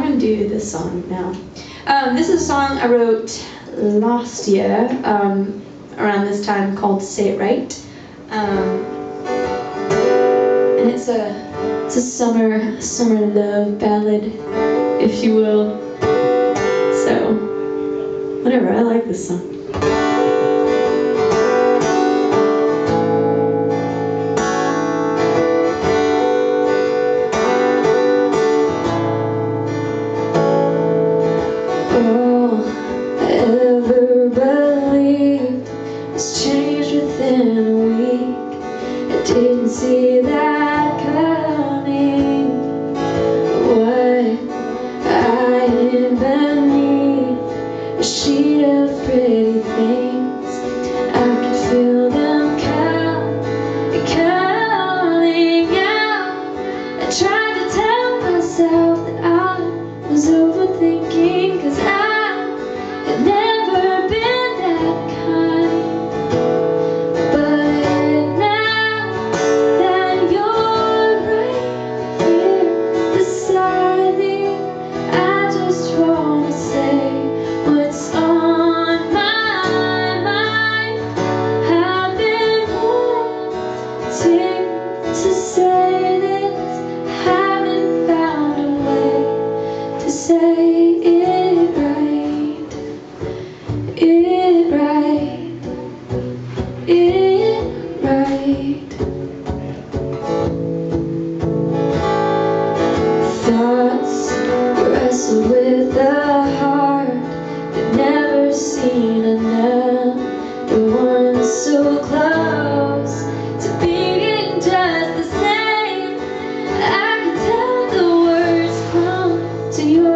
gonna do this song now. This is a song I wrote last year, around this time, called "Say It Right," and it's a summer love ballad, if you will. So, whatever. I like this song. Ever believed it's changed within a week? I didn't see that coming. What I hid beneath a sheet of pretty things, I could feel them coming out. I tried to tell myself that I was overthinking, 'cause I've never been that kind. But now that you're right here beside me, I just wanna say what's on my mind. I've been wanting to say this, haven't found a way to say it right. It right. Thoughts wrestle with the heart, they've never seen another one so close to being just the same. I can tell the words come to your